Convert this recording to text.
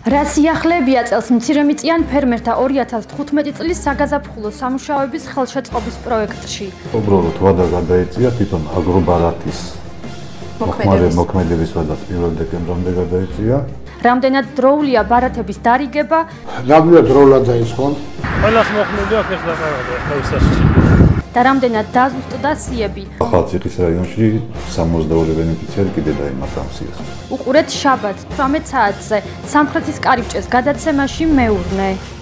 რა სიახლებია წელს მცირემიწიან ფერმერთა 2015 წლის საგაზაფხულო სამუშაოების ხელშეწყობის პროექტში. უბრალოდ ვადა გადაიწია თვითონ აგრობარათის მოქმედებისა და 1 დეკემბრამდე გადაიწია. რამდენად დროულია ბარათების დარიგება? რამდენად დროულად დაიწყო? ყველას მოხმედი აქ ეს დაყავდა თავისაში. და რამდენად დაზუსტდა სიები? ახალციხის რაიონში 62 ბენეფიციარი კიდე დაემატა სიას. უყურეთ შაბათს 18 საათზე სამხრეთის კარიბჭეს გადაცემაში მეურნე.